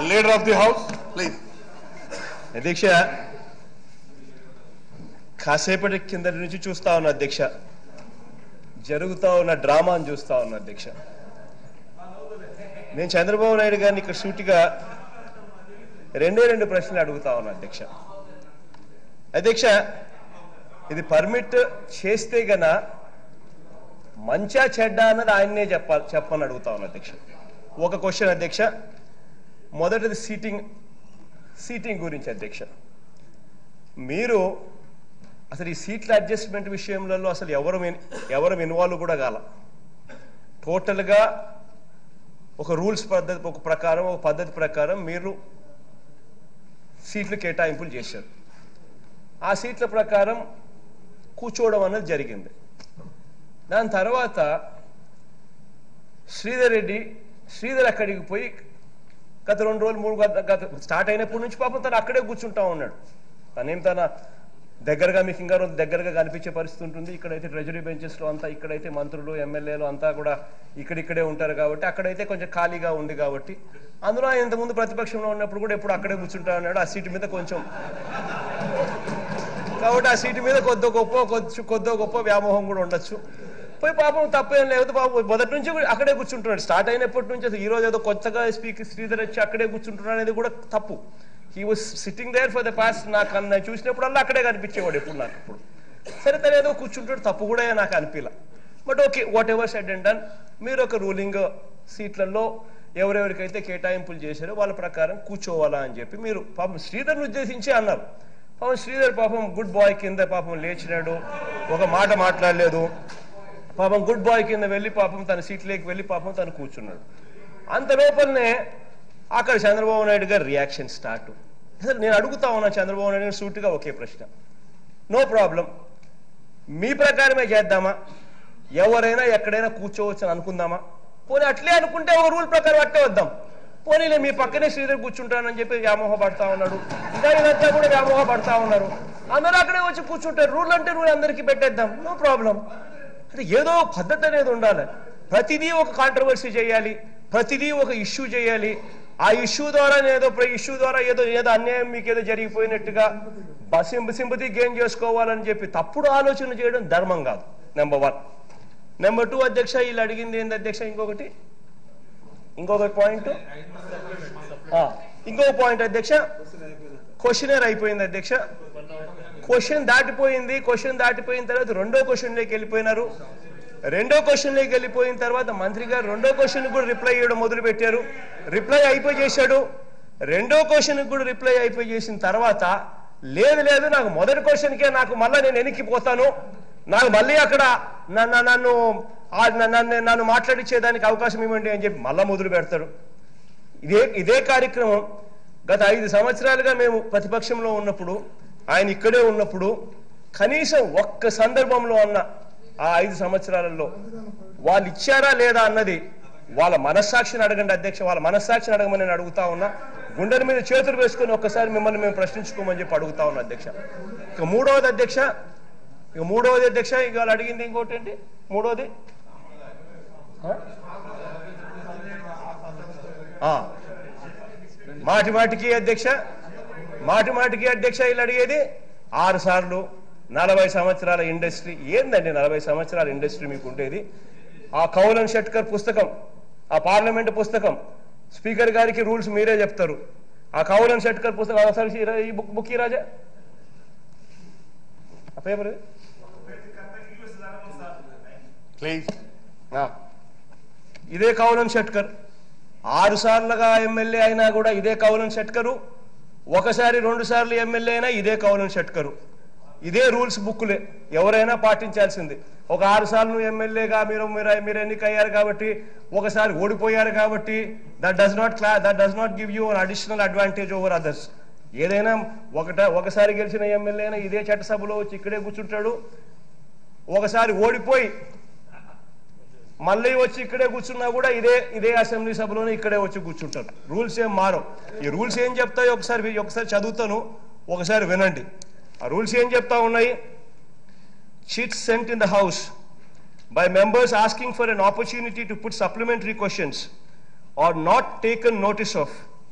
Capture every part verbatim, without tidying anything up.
Leader of the House, please. అధ్యక్ష, కాసేపటి కిందటి నుంచి చూస్తా ఉన్నా అధ్యక్ష, జరుగుతా ఉన్న డ్రామాను చూస్తా ఉన్నా అధ్యక్ష. నేను చంద్రబాబు నాయుడు గారిని ఇక్కడ సూటిగా రెండే రెండు ప్రశ్నలు అడుగుతా ఉన్నా అధ్యక్ష. అధ్యక్ష, ఇది పర్మిట్ చేస్తే గన మంచా చెడ్డ అన్నది ఆయన్నే చెప్పాలి చెప్పని అడుగుతా ఉన్నా అధ్యక్ష. ఒక క్వశ్చన్ అధ్యక్ష, మొదటిది సీటింగ్ సీటింగ్ గురించి అధ్యక్ష. మీరు అసలు ఈ సీట్ల అడ్జస్ట్మెంట్ విషయంలో అసలు ఎవరు ఎవరు ఇన్వాల్వ్ కూడా కాల. టోటల్గా ఒక రూల్స్ పద్ధతి ఒక ప్రకారం ఒక పద్ధతి ప్రకారం మీరు సీట్లు కేటాయింపులు చేశారు. ఆ సీట్ల ప్రకారం కూర్చోవడం అనేది జరిగింది. దాని తర్వాత శ్రీధర్ రెడ్డి శ్రీధర్ అక్కడికి పోయి గత రెండు రోజులు మూడు గత స్టార్ట్ అయినప్పటి నుంచి పాపం తను అక్కడే కూర్చుంటా ఉన్నాడు. తనేం తన దగ్గరగా మీకు ఇంకా దగ్గరగా కనిపించే పరిస్థితి ఉంటుంది. ఇక్కడైతే ట్రెజరీ బెంచెస్లో అంతా, ఇక్కడైతే మంత్రులు ఎమ్మెల్యేలు అంతా కూడా ఇక్కడిక్కడే ఉంటారు కాబట్టి అక్కడైతే కొంచెం ఖాళీగా ఉంది కాబట్టి, అందులో ఆయన ఇంతకుముందు ప్రతిపక్షంలో ఉన్నప్పుడు కూడా ఎప్పుడు అక్కడే కూర్చుంటా ఉన్నాడు. ఆ సీటు మీద కొంచెం కాబట్టి ఆ సీటు మీద కొద్దో గొప్ప కొద్ది కొద్దో గొప్ప వ్యామోహం కూడా ఉండొచ్చు. పోయి పాపం తప్పేం లేదు, పాపం మొదటి నుంచి అక్కడే కూర్చుంటున్నాడు. స్టార్ట్ అయినప్పటి నుంచి అసలు ఈ రోజు ఏదో కొత్తగా స్పీకర్ శ్రీధర్ వచ్చి అక్కడే కూర్చుంటున్నాడు అనేది కూడా తప్పు. He was sitting there for the past. నాకు అన్న చూసినప్పుడల్లా అక్కడే కనిపించేవాడు ఎప్పుడు నాకు. ఇప్పుడు సరే తను ఏదో కూర్చుంటాడు, తప్పు కూడా నాకు అనిపించలే. But okay, whatever said and done. మీరు ఒక రూలింగ్ సీట్లలో ఎవరెవరికైతే కేటాయింపులు చేశారో వాళ్ళ ప్రకారం కూర్చోవాలా అని చెప్పి మీరు పాపం శ్రీధర్ని ఉద్దేశించి అన్నారు. పాపం శ్రీధర్ పాపం గుడ్ బాయ్ కింద పాపం లేచినాడు, ఒక మాట మాట్లాడలేదు. పాపం గుడ్ బాయ్ కింద వెళ్ళి పాపం తన సీట్లోకి వెళ్ళి పాపం తను కూర్చున్నాడు. అంత లోపలనే అక్కడ చంద్రబాబు నాయుడు గారు రియాక్షన్ స్టార్ట్. అసలు నేను అడుగుతా ఉన్నా చంద్రబాబు నాయుడు గారు సూటిగా ఒకే ప్రశ్న, నో ప్రాబ్లం, మీ ప్రకారమే చేద్దామా, ఎవరైనా ఎక్కడైనా కూర్చోవచ్చు అని అనుకుందామా? పోనీ అట్లే అనుకుంటే ఒక రూల్ ప్రకారం అట్టే వద్దాం. పోనీలే మీ పక్కనే శ్రీధర్ కూర్చుంటానని చెప్పి వ్యామోహ పడతా ఉన్నాడు. ఇంకా ఇదంతా కూడా వ్యామోహ పడతా ఉన్నారు. అందరూ అక్కడే వచ్చి కూర్చుంటారు. రూల్ అంటే రూల్ అందరికీ పెట్టేద్దాం, నో ప్రాబ్లం. అంటే ఏదో పద్ధతి అనేది ఉండాలి. ప్రతిదీ ఒక కాంట్రవర్సీ చేయాలి, ప్రతిదీ ఒక ఇష్యూ చేయాలి. ఆ ఇష్యూ ద్వారా ఏదో ఇష్యూ ద్వారా ఏదో ఏదో అన్యాయం మీకు ఏదో జరిగిపోయినట్టుగా సింపతి గెయిన్ చేసుకోవాలని చెప్పి తప్పుడు ఆలోచన చేయడం ధర్మం కాదు. Number one. నెంబర్ టూ అధ్యక్ష, వీళ్ళు అడిగింది ఏంది అధ్యక్ష, ఇంకొకటి ఇంకొక పాయింట్ ఇంకొక పాయింట్ అధ్యక్ష, క్వశ్చనర్ అయిపోయింది అధ్యక్ష. క్వశ్చన్ దాటిపోయింది. క్వశ్చన్ దాటిపోయిన తర్వాత రెండో క్వశ్చన్లోకి వెళ్ళిపోయినారు. రెండో క్వశ్చన్లోకి వెళ్ళిపోయిన తర్వాత మంత్రి గారు రెండో క్వశ్చన్ కూడా రిప్లై ఇవ్వడం మొదలు పెట్టారు. రిప్లై అయిపోయి చేశాడు. రెండో క్వశ్చన్ కూడా రిప్లై అయిపోయి చేసిన తర్వాత లేదు లేదు నాకు మొదటి క్వశ్చన్కే నాకు మళ్ళీ నేను వెనక్కిపోతాను, నాకు మళ్ళీ అక్కడ నన్ను నన్ను నన్ను నన్ను మాట్లాడించేదానికి అవకాశం ఇవ్వండి అని చెప్పి మళ్ళా మొదలు పెడతాడు. ఇదే ఇదే కార్యక్రమం గత ఐదు సంవత్సరాలుగా మేము ప్రతిపక్షంలో ఉన్నప్పుడు, ఆయన ఇక్కడే ఉన్నప్పుడు కనీసం ఒక్క సందర్భంలో అన్న ఆ ఐదు సంవత్సరాలలో వాళ్ళు ఇచ్చారా లేదా అన్నది వాళ్ళ మనస్సాక్షిని అడగండి అధ్యక్ష. వాళ్ళ మనస్సాక్షిని అడగమని నేను అడుగుతా ఉన్నా. గుండెల మీద చేతులు వేసుకొని ఒక్కసారి మిమ్మల్ని మేము ప్రశ్నించుకోమని చెప్పి అడుగుతా ఉన్నా అధ్యక్ష. ఇక మూడవది అధ్యక్ష, ఇక మూడవది అధ్యక్ష, ఇక వాళ్ళు అడిగింది ఇంకోటి ఏంటి మూడవది, మాటి మాటికి అధ్యక్ష, మాటి మాటికి అధ్యక్ష వీళ్ళు అడిగేది ఆరు సార్లు నలభై సంవత్సరాల ఇండస్ట్రీ. ఏందండి నలభై సంవత్సరాల ఇండస్ట్రీ మీకు ఉండేది? ఆ కౌలన్ షట్కర్ పుస్తకం, ఆ పార్లమెంట్ పుస్తకం, స్పీకర్ గారికి రూల్స్ మీరే చెప్తారు. ఆ కౌలన్ షట్కర్ పుస్తకం ఒకసారి ఈ బుక్ బుక్ ఈ రాజా ఆ పేపర్ ప్లీజ్. ఇదే కౌలన్ షట్కర్. ఆరు సార్లుగా ఎమ్మెల్యే అయినా కూడా ఇదే కౌలన్ షట్కరు. ఒకసారి రెండు సార్లు ఎమ్మెల్యే అయినా ఇదే కౌలన్ షట్కరు. ఇదే రూల్స్ బుక్లే ఎవరైనా పాటించాల్సింది. ఒక ఆరు సార్లు ఎమ్మెల్యేగా మీరు మీరు మీరు ఎన్నికయ్యారు కాబట్టి, ఒకసారి ఓడిపోయారు కాబట్టి దట్ డస్ నాట్ క్లా that does not give you an additional advantage over others. ఏదైనా ఒకట ఒకసారి గెలిచిన ఎమ్మెల్యే అయినా ఇదే చట్టసభలో వచ్చి ఇక్కడే కూర్చుంటాడు. ఒకసారి ఓడిపోయి మళ్ళీ వచ్చి ఇక్కడే కూర్చున్నా కూడా ఇదే ఇదే అసెంబ్లీ సభలోనే ఇక్కడే వచ్చి కూర్చుంటారు. రూల్స్ ఏం మారవు. ఈ రూల్స్ ఏం చెప్తాయో ఒకసారి ఒకసారి చదువుతాను, ఒకసారి వినండి. ఆ రూల్స్ ఏం చెప్తా ఉన్నాయి? Chits sent in the House by members asking for an opportunity to put supplementary questions or not taken notice of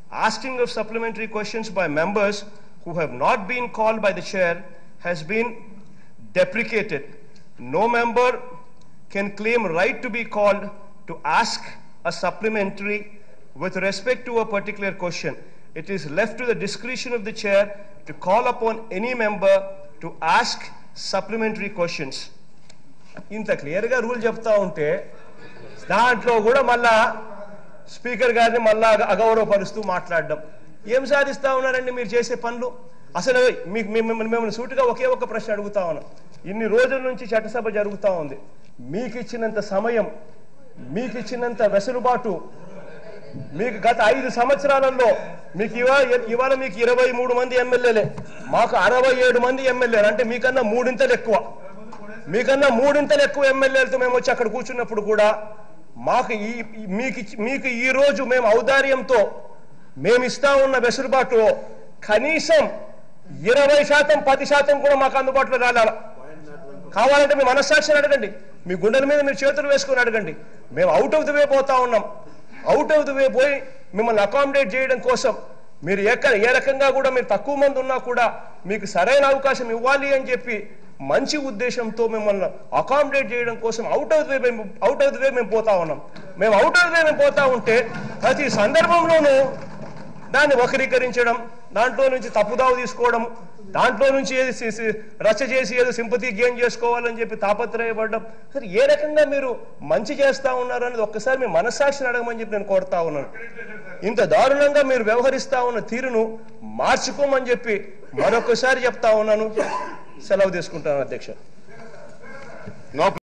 asking of supplementary questions by members who have not been called by the chair has been deprecated. No member can claim right to be called to ask a supplementary with respect to a particular question. It is left to the discretion of the chair to call upon any member to ask supplementary questions. ఇంత క్లియర్గా rule చెప్తా ఉంటే దాంట్లో కూడా మళ్ళా speaker గారిని మళ్ళా అగౌరవపరుస్తూ మాట్లాడడం ఏం సాధిస్తా ఉన్నారండి మీరు చేసే పనులు? అసలు మీకు మిమ్మల్ని సూటిగా ఒకే ఒక ప్రశ్న అడుగుతా ఉన్నాం. ఇన్ని రోజుల నుంచి చట్టసభ జరుగుతూ ఉంది. మీకు ఇచ్చినంత సమయం, మీకు ఇచ్చినంత వెసులుబాటు, మీకు గత ఐదు సంవత్సరాలలో మీకు ఇవాళ ఇవాళ మీకు ఇరవై మూడు మంది ఎమ్మెల్యేలే, మాకు అరవై ఏడు మంది ఎమ్మెల్యేలు, అంటే మీకన్నా మూడింతలు ఎక్కువ మీకన్నా మూడింతలు ఎక్కువ ఎమ్మెల్యేలతో మేము వచ్చి అక్కడ కూర్చున్నప్పుడు కూడా మాకు ఈ మీకు మీకు ఈ రోజు మేము ఔదార్యంతో మేము ఇస్తా ఉన్న వెసులుబాటు కనీసం ఇరవై శాతం పది శాతం కూడా మాకు అందుబాటులో రాల. కావాలంటే మీ మనస్సాక్షిని అడగండి, మీ గుండెల మీద మీరు చేతులు వేసుకొని అడగండి. మేము అవుట్ ఆఫ్ ది వే పోతా ఉన్నాం. అవుట్ ఆఫ్ ది వే పోయి మిమ్మల్ని అకామిడేట్ చేయడం కోసం మీరు ఎక్కడ ఏ రకంగా కూడా మీరు తక్కువ మంది ఉన్నా కూడా మీకు సరైన అవకాశం ఇవ్వాలి అని చెప్పి మంచి ఉద్దేశంతో మిమ్మల్ని అకామిడేట్ చేయడం కోసం out of the way out of the way మేము పోతా ఉన్నాం. మేము అవుట్ ఆఫ్ ది వే మేము పోతా ఉంటే ప్రతి సందర్భంలోనూ దాన్ని వక్రీకరించడం, దాంట్లో నుంచి తప్పుదావు తీసుకోవడం, దాంట్లో నుంచి ఏది రచ్చ చేసి ఏదో సింపతి గెయిన్ చేసుకోవాలని చెప్పి తాపత్రయపడడం. సరే ఏ రకంగా మీరు మంచి చేస్తా ఉన్నారు అనేది ఒక్కసారి మీ మనస్సాక్షిని అడగమని చెప్పి నేను కోరుతా ఉన్నాను. ఇంత దారుణంగా మీరు వ్యవహరిస్తా ఉన్న తీరును మార్చుకోమని చెప్పి మరొకసారి చెప్తా ఉన్నాను. సెలవు తీసుకుంటాను అధ్యక్ష.